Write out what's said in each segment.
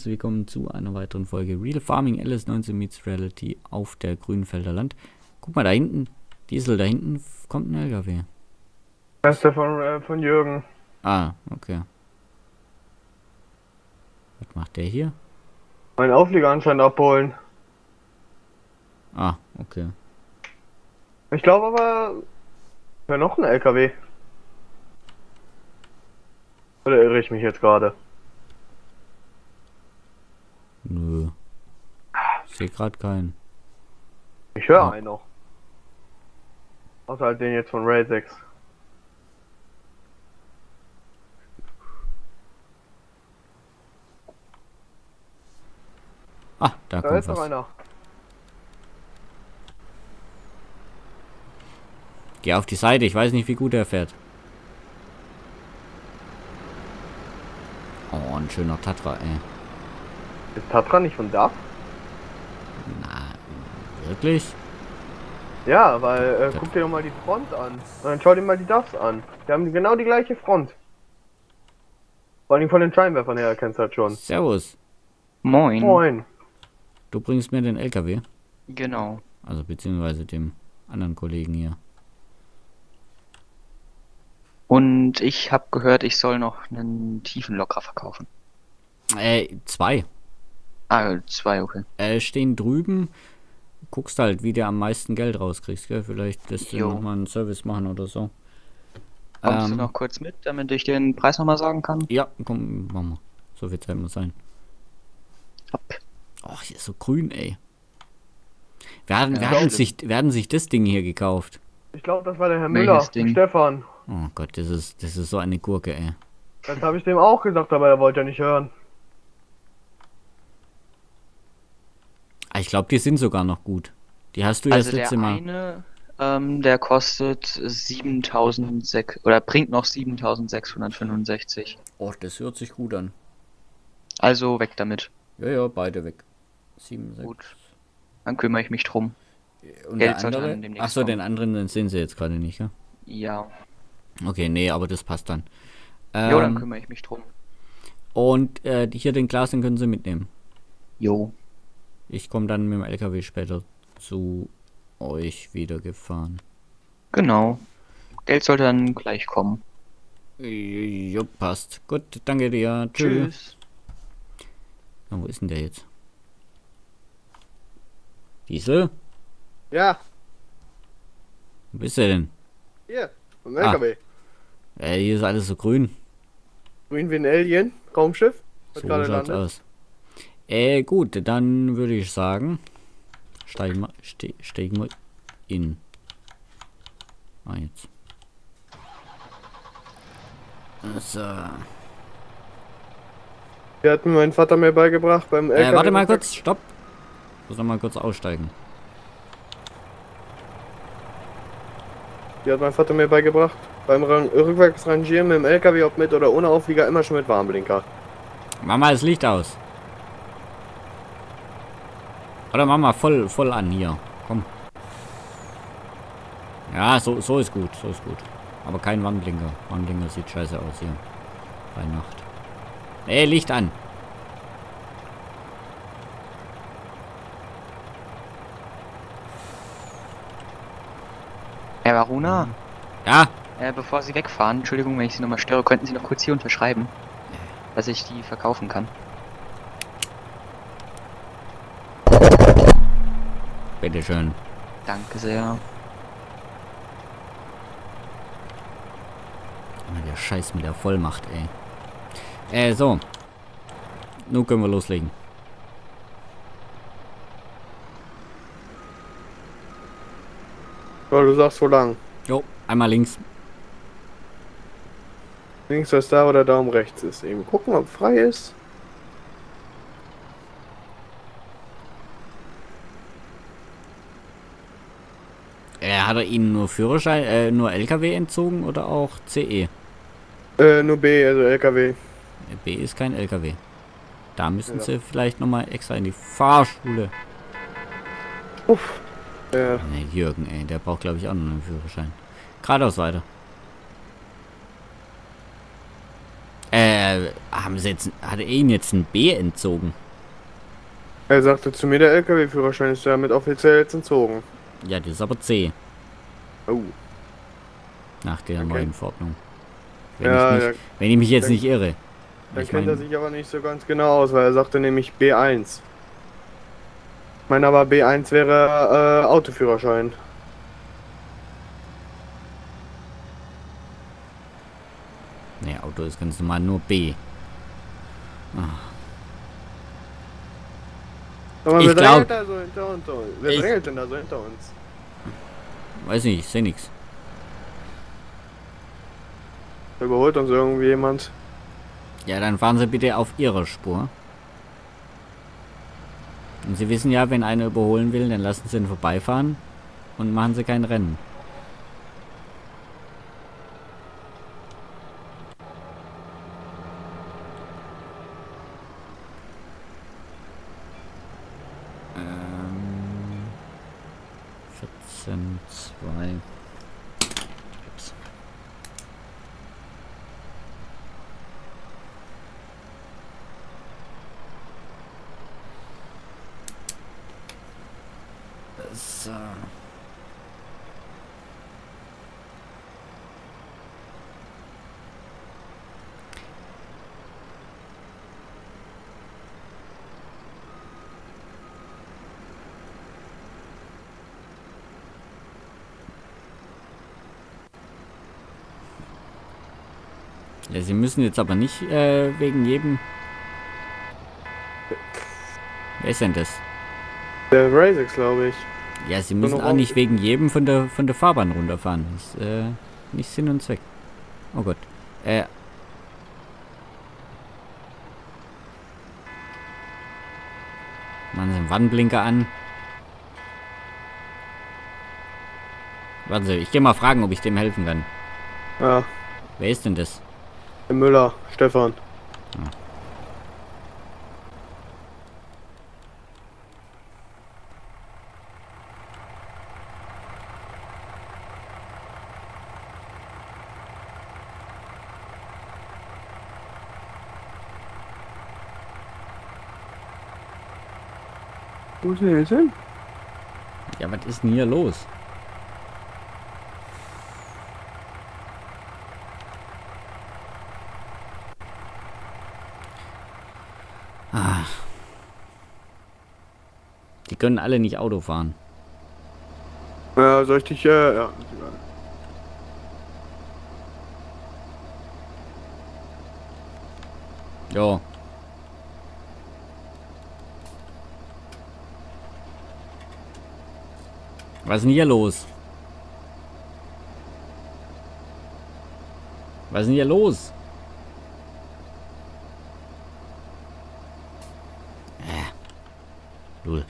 herzlich willkommen zu einer weiteren Folge Real Farming LS19 meets Reality auf der Grünfelder Land. Guck mal, da hinten, Diesel, da hinten kommt ein LKW. Das ist der von Jürgen. Ah, okay. Was macht der hier? Meinen Auflieger anscheinend abholen. Ah, okay. Ich glaube aber, wäre noch ein LKW. Oder irre ich mich jetzt gerade? Nö. Ich sehe gerade keinen. Ich höre Ja. einen noch. Außer halt den jetzt von Raid 6. Ah, da Da kommt ist noch was. einer. Geh auf die Seite, ich weiß nicht, wie gut er fährt. Oh, ein schöner Tatra, ey. Ist Tatra nicht von DAF? Na, wirklich? Ja, weil, guck dir doch mal die Front an. Und dann schau dir mal die DAFs an. Die haben genau die gleiche Front. Vor allem von den Scheinwerfern her erkennst du halt schon. Servus. Moin. Moin. Du bringst mir den LKW. Genau. Also beziehungsweise dem anderen Kollegen hier. Und ich habe gehört, ich soll noch einen Tiefenlokrer verkaufen. 2. Ah, 2, okay. Stehen drüben. Guckst halt, wie du am meisten Geld rauskriegst, gell? Vielleicht lässt du Jo. nochmal einen Service machen oder so. Kommst du noch kurz mit, damit ich den Preis nochmal sagen kann? Ja, komm, machen wir. So viel Zeit muss sein. Ab. Oh, hier ist so grün, ey. Werden Ja, sich das Ding hier gekauft? Ich glaube, das war der Herr Welches Müller, Ding? Stefan. Oh Gott, das ist so eine Gurke, ey. Das habe ich dem auch gesagt, aber er wollte ja nicht hören. Ah, ich glaube, die sind sogar noch gut. Die hast du ja Also das letzte der Mal. eine, der kostet 7.600 oder bringt noch 7.665. Oh, das hört sich gut an. Also weg damit. Ja, beide weg. 7, 6. Gut. Dann kümmere ich mich drum. Und Geld der sollte andere? dann demnächst Achso, den kommen. anderen, den sehen sie jetzt gerade nicht, ja? Ja. Okay, nee, aber das passt dann. Jo, dann kümmere ich mich drum. Und hier den Glas, den können sie mitnehmen. Jo. Ich komme dann mit dem LKW später zu euch wieder gefahren. Genau. Geld sollte dann gleich kommen. Jo, passt. Gut, danke dir. Tschüss. Tschüss. Na, wo ist denn der jetzt? Diesel? Ja, Wo bist du denn? hier, vom LKW. Hier ist alles so grün. Grün wie ein Alien, Raumschiff. So Hat gerade schaut's landet. aus. Gut, dann würde ich sagen, steigen wir in. Ah, jetzt. So. Die hat mir mein Vater mir beigebracht beim LKW. Warte mal kurz, stopp. Ich muss noch mal kurz aussteigen. Die hat mein Vater mir beigebracht. Beim Rückwärtsrangieren mit dem LKW, ob mit oder ohne Auflieger, immer schon mit Warnblinker. Mach mal das Licht aus. Oder mach mal voll an hier. Komm. Ja, so ist gut, so ist gut. Aber kein Warnblinker. Warnblinker sieht scheiße aus hier. Bei Nacht. Licht an. Herr Varuna, Ja. bevor Sie wegfahren, Entschuldigung, wenn ich Sie nochmal störe, könnten Sie noch kurz hier unterschreiben, dass ich die verkaufen kann. Bitteschön. Danke sehr. Der Scheiß mit der Vollmacht, ey. So. Nun können wir loslegen. Ja, du sagst wo lang. Jo, einmal links. Links ist da oder Daumen rechts ist. Eben gucken, ob frei ist. Hat er Ihnen nur Führerschein, nur LKW entzogen oder auch CE? Nur B, also LKW. B ist kein LKW. Da müssen Ja. Sie vielleicht nochmal extra in die Fahrschule. Uff. Ja. Ne, Jürgen, ey, der braucht glaube ich auch noch einen Führerschein. Geradeaus weiter. Haben sie jetzt, hat er Ihnen jetzt ein B entzogen? Er sagte zu mir, der LKW-Führerschein ist damit offiziell jetzt entzogen. Ja, das ist aber C. Oh. Nach der Okay. neuen Verordnung. Ja, Wenn ich mich jetzt dann- nicht irre. Dann Ich kennt er mein, sich aber nicht so ganz genau aus, weil er sagte nämlich B1. Ich meine aber B1 wäre Autoführerschein. nee, Auto ist ganz normal nur B. Aber Ich wer glaub- drängelt da so hinter uns? Wer Ich- drängelt denn da so hinter uns? Weiß nicht, ich sehe nichts. Da überholt uns irgendwie jemand. Ja, dann fahren Sie bitte auf Ihrer Spur. Und Sie wissen ja, wenn einer überholen will, dann lassen Sie ihn vorbeifahren und machen Sie kein Rennen. Ähm, 14,2. Ups. So. Ja, Sie müssen jetzt aber nicht wegen jedem... Wer ist denn das? Der Razix, glaube ich. Ja, Sie müssen noch auch auf- nicht wegen jedem von der Fahrbahn runterfahren. Das ist nicht Sinn und Zweck. Oh Gott. Machen Sie einen Warnblinker an. Warten Sie, ich gehe mal fragen, ob ich dem helfen kann. Ja, Wer ist denn das? der Müller, Stefan. Wo ist denn jetzt hin? Ja, was ist denn hier los? Ah. Die können alle nicht Auto fahren. Ja, soll ich dich, ja, ist egal. Jo. Was ist denn hier los? Was ist denn hier los? Null.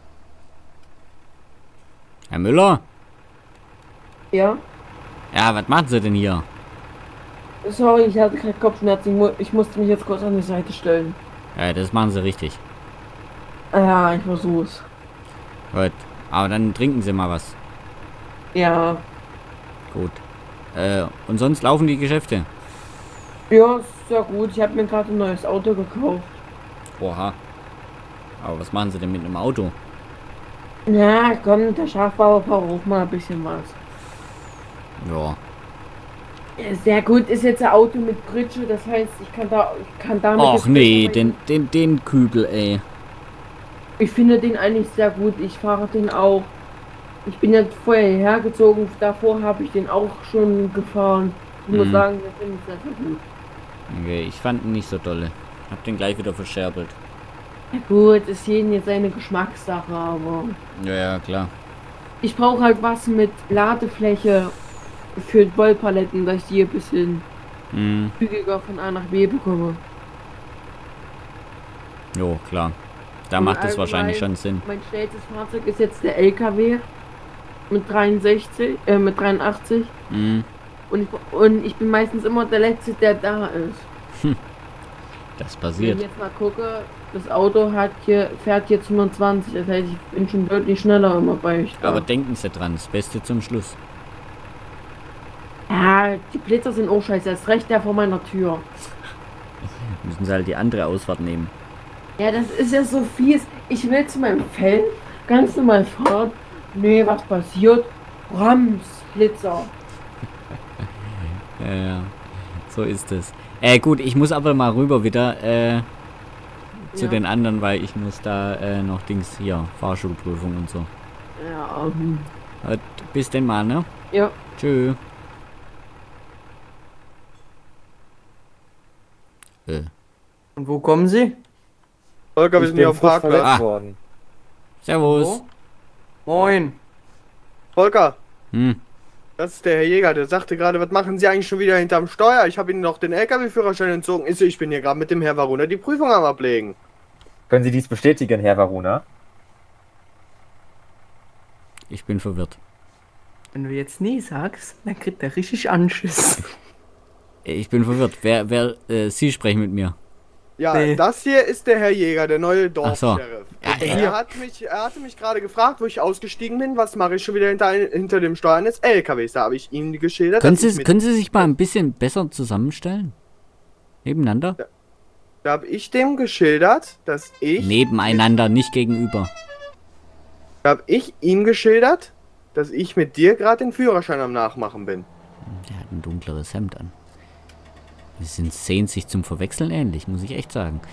Herr Müller? Ja, Ja, was machen Sie denn hier? sorry, ich hatte gerade Kopfschmerzen. Ich musste mich jetzt kurz an die Seite stellen. Ja, das machen Sie richtig. Ja, ich versuch's. Gut. Aber dann trinken Sie mal was. Ja, Gut. Und sonst laufen die Geschäfte. ja, ist sehr gut. Ich habe mir gerade ein neues Auto gekauft. Oha. Aber was machen Sie denn mit einem Auto? Na, komm, der Schafbauer verruft mal ein bisschen was. Ja. Ja, sehr gut, ist jetzt ein Auto mit Pritsche, das heißt, ich kann damit. Och jetzt nee, besser- den Kübel, ey. Ich finde den eigentlich sehr gut. Ich fahre den auch. Ich bin ja vorher hierher gezogen. Davor habe ich den auch schon gefahren. Ich muss Mhm. sagen, den finde ich sehr, sehr gut. Okay, ich fand ihn nicht so dolle. Hab den gleich wieder verscherbelt. Ja, gut, ist jedem jetzt seine Geschmackssache, aber Ja, ja, klar. ich brauche halt was mit Ladefläche für Wollpaletten, dass ich die ein bisschen Mhm. zügiger von A nach B bekomme. Jo, klar. Da Und macht es wahrscheinlich schon allgemein, Sinn. Mein schnellstes Fahrzeug ist jetzt der LKW mit 83 Mhm. und ich bin meistens immer der Letzte, der da ist. Das Wenn passiert. ich jetzt mal gucke, das Auto fährt jetzt 120, das heißt, ich bin schon deutlich schneller immer bei euch da. Aber denken Sie dran, das Beste zum Schluss. Ja, die Blitzer sind auch scheiße, das recht der vor meiner Tür. Müssen sie halt die andere Ausfahrt nehmen. Ja, das ist ja so fies. Ich will zu meinem Feld ganz normal fahren. Nee, was passiert? Rams, Blitzer. Ja, so ist es. Gut, ich muss aber mal rüber wieder zu den anderen, weil ich muss da noch Dings hier, Fahrschulprüfung und so. Ja, Bis denn mal, ne? ja. Tschö. Und wo kommen Sie? Volker, wir sind hier auf dem Parkplatz. worden. Servus. Wo? Moin. Volker, Hm. das ist der Herr Jäger, der sagte gerade, was machen Sie eigentlich schon wieder hinterm Steuer? Ich habe Ihnen noch den LKW-Führerschein entzogen. Ich bin hier gerade mit dem Herr Varuna die Prüfung am Ablegen. Können Sie dies bestätigen, Herr Varuna? Ich bin verwirrt. Wenn du jetzt nie sagst, dann kriegt er richtig Anschiss. Ich bin verwirrt. Sie sprechen mit mir. Ja, Nee. das hier ist der Herr Jäger, der neue Ach so. Dorfsheriff. Ja, Er hatte mich gerade gefragt, wo ich ausgestiegen bin, was mache ich schon wieder hinter dem Steuern des LKWs. Da habe ich ihm geschildert. Können dass ich Sie sich mal ein bisschen besser zusammenstellen? Nebeneinander? Da habe ich dem geschildert, dass ich... Nebeneinander, nicht gegenüber. Da habe ich ihm geschildert, dass ich mit dir gerade den Führerschein am Nachmachen bin. Der hat ein dunkleres Hemd an. Sehen sich zum Verwechseln ähnlich, muss ich echt sagen.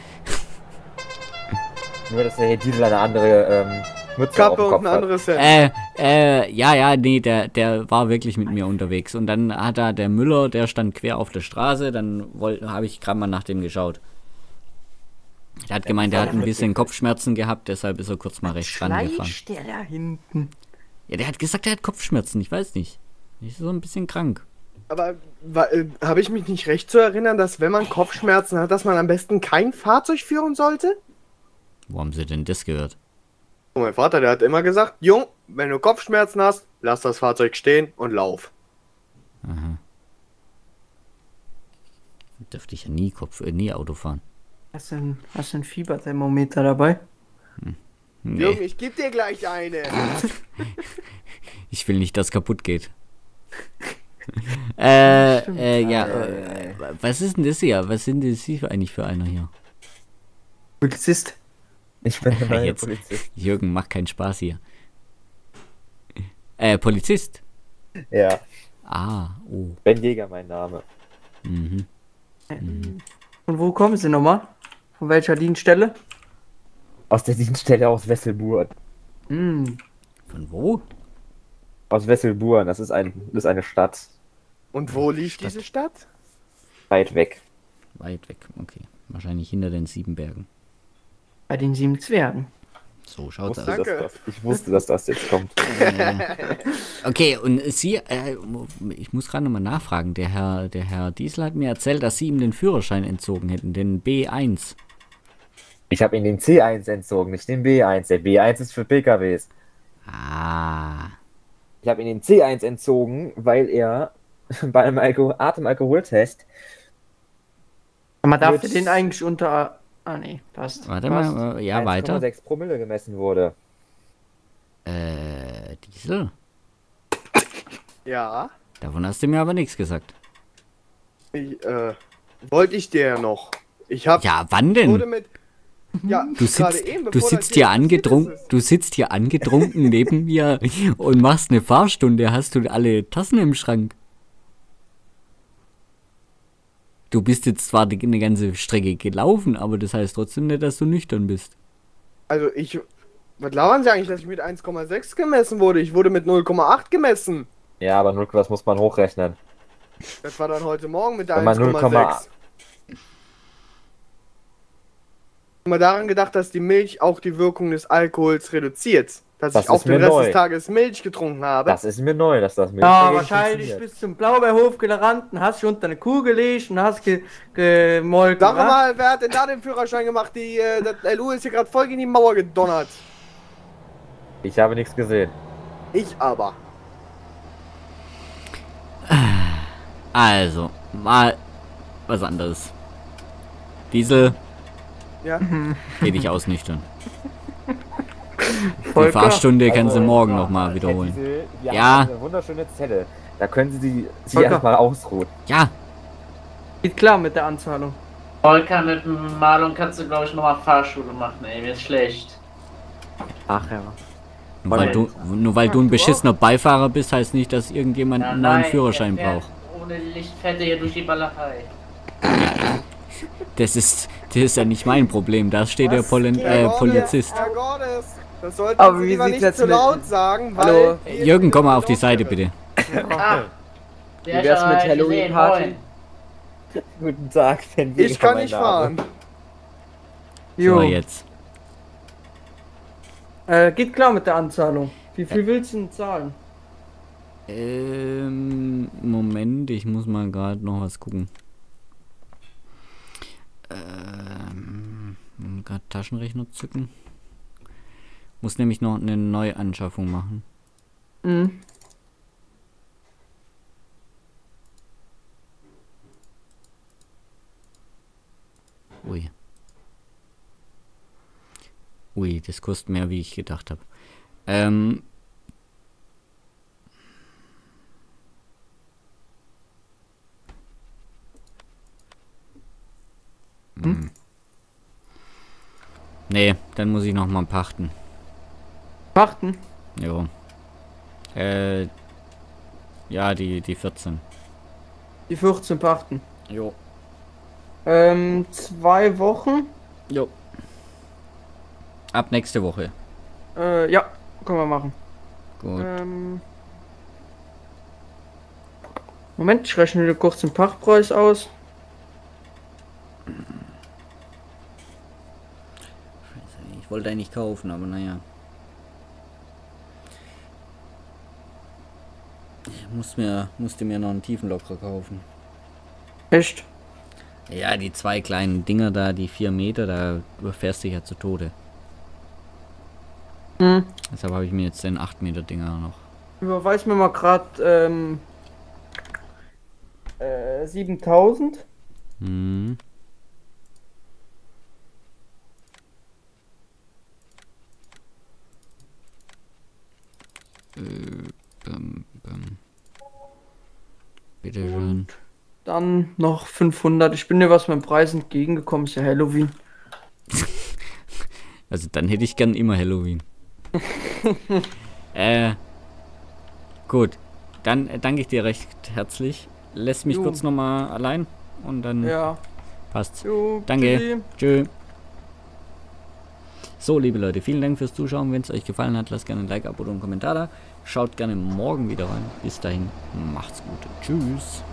Nur, dass der Herr Diesel eine andere Mütze auf Kappe dem Kopf und ein hat. anderes Hemd. Nee, der war wirklich mit mir unterwegs. Und dann hat da der Müller, der stand quer auf der Straße, dann habe ich gerade mal nach dem geschaut. Der hat gemeint, der hat ein bisschen Kopfschmerzen gehabt, deshalb ist er kurz mal rechts rangefahren. Schleicht der da hinten? Ja, der hat gesagt, er hat Kopfschmerzen, ich weiß nicht. Ich bin so ein bisschen krank. Aber habe ich mich nicht recht zu erinnern, dass wenn man Kopfschmerzen hat, dass man am besten kein Fahrzeug führen sollte? Wo haben Sie denn das gehört? Und mein Vater, der hat immer gesagt, Jung, wenn du Kopfschmerzen hast, lass das Fahrzeug stehen und lauf. Dürfte ich ja nie nie Auto fahren. Hast du ein Fieberthermometer dabei? Nee, Jung, ich geb dir gleich eine. ich will nicht, dass kaputt geht. Was ist denn das hier? Was sind das hier eigentlich für einer hier? Polizist. Ich bin der neue Jetzt. Polizist. Jürgen, mach keinen Spaß hier. Polizist. Ja, Oh. Ben Jäger mein Name. Mhm. Und wo kommen Sie nochmal? Von welcher Dienststelle? Aus der Dienststelle aus Wesselburen. Hm. Von wo? Aus Wesselburen, das ist eine Stadt. Und wo liegt diese Stadt? Weit weg. Weit weg, okay. Wahrscheinlich hinter den 7 Bergen. Bei den 7 Zwergen. So schaut's aus. Danke. Ich wusste, dass das jetzt kommt. Okay, und Sie, ich muss gerade nochmal nachfragen. Der Herr Diesel hat mir erzählt, dass Sie ihm den Führerschein entzogen hätten, den B1. Ich habe ihn den C1 entzogen, nicht den B1. Der B1 ist für PKWs. Ich habe ihn den C1 entzogen, weil er bei einem Atemalkoholtest. Man darf Mit- den eigentlich unter... Ah nee, passt. Warte passt. mal, ja, weiter. 1,6 Promille gemessen wurde. Diesel? Ja. Davon hast du mir aber nichts gesagt. Wollte ich dir ja noch. Ich hab. Ja, wann Wurde denn? mit. Ja, Du gerade sitzt, eben, du bevor sitzt das hier passiert angetrunken, ist. du sitzt hier angetrunken neben mir und machst eine Fahrstunde. Hast du alle Tassen im Schrank? Du bist jetzt zwar eine ganze Strecke gelaufen, aber das heißt trotzdem nicht, dass du nüchtern bist. Also was labern Sie eigentlich, dass ich mit 1,6 gemessen wurde? Ich wurde mit 0,8 gemessen. Ja, aber 0, was muss man hochrechnen? Das war dann heute Morgen mit der Wenn man 1,6. Mal daran gedacht, dass die Milch auch die Wirkung des Alkohols reduziert. Dass Das ich auf ist den mir Rest neu. des Tages Milch getrunken habe. Das ist mir neu, dass das mit Ja, wahrscheinlich bist du zum Blaubeerhof gerannt und hast dich unter eine Kuh gelegt und hast gemolken. Sag wa? mal, wer hat denn da den Führerschein gemacht? Das LU ist hier gerade voll gegen die Mauer gedonnert. Ich habe nichts gesehen. Ich aber. Also, mal was anderes. Diesel, Ja. geh dich ausnüchtern. Die Volker? Fahrstunde kannst du Also, morgen nochmal wiederholen. Wir Ja. haben eine wunderschöne Zelle. Da können Sie sich Volker. erstmal ausruhen. Ja, Geht klar mit der Anzahlung. Volker, mit Marlon kannst du, glaube ich, nochmal Fahrschule machen, ey, mir ist schlecht. Ach ja. Nur weil du ein beschissener Beifahrer bist, heißt nicht, dass irgendjemand einen neuen Führerschein der fährt braucht. Ohne Licht fährt er hier durch die Ballerei. Das ist ja nicht mein Problem, da steht der Polizist. Herr Gordes, das sollten Aber Sie wie lieber sieht's nicht jetzt zu mit- laut sagen, weil... Hallo? Jürgen, komm mal auf die Seite, bitte. Ah, Wie wär's mit Halloween-Party? Guten Tag, wenn wir Ich kann nicht fahren. So, Jo, jetzt. geht klar mit der Anzahlung. Wie viel willst du denn zahlen? Moment, ich muss mal gerade noch was gucken. Gerade Taschenrechner zücken. Muss nämlich noch eine Neuanschaffung machen. Mhm. Ui. Ui, das kostet mehr, wie ich gedacht habe. Nee, dann muss ich noch mal pachten. Pachten? Jo. Ja, die 14. Die 14 pachten. Jo. 2 Wochen? Jo. Ab nächste Woche. Ja, können wir machen. Gut. Moment, ich rechne dir kurz den Pachtpreis aus. Ich wollte eigentlich kaufen, aber naja. Ich musste mir noch einen Tiefenlokrer kaufen. Echt? Ja, die 2 kleinen Dinger da, die 4 Meter, da überfährst du dich ja zu Tode. Hm. Deshalb habe ich mir jetzt den 8 Meter Dinger noch. Überweis mir mal gerade 7000. Hm. Bitte schön. Dann noch 500. Ich bin dir was mit dem Preis entgegengekommen, ist ja Halloween. Also dann hätte ich gern immer Halloween. Gut. Dann danke ich dir recht herzlich. Lässt mich Jo. kurz nochmal allein und dann Ja. passt's. Jo, Danke. tschüssi. Tschö. So, liebe Leute, vielen Dank fürs Zuschauen. Wenn es euch gefallen hat, lasst gerne ein Like, Abo und einen Kommentar da. Schaut gerne morgen wieder rein. Bis dahin, macht's gut. Tschüss.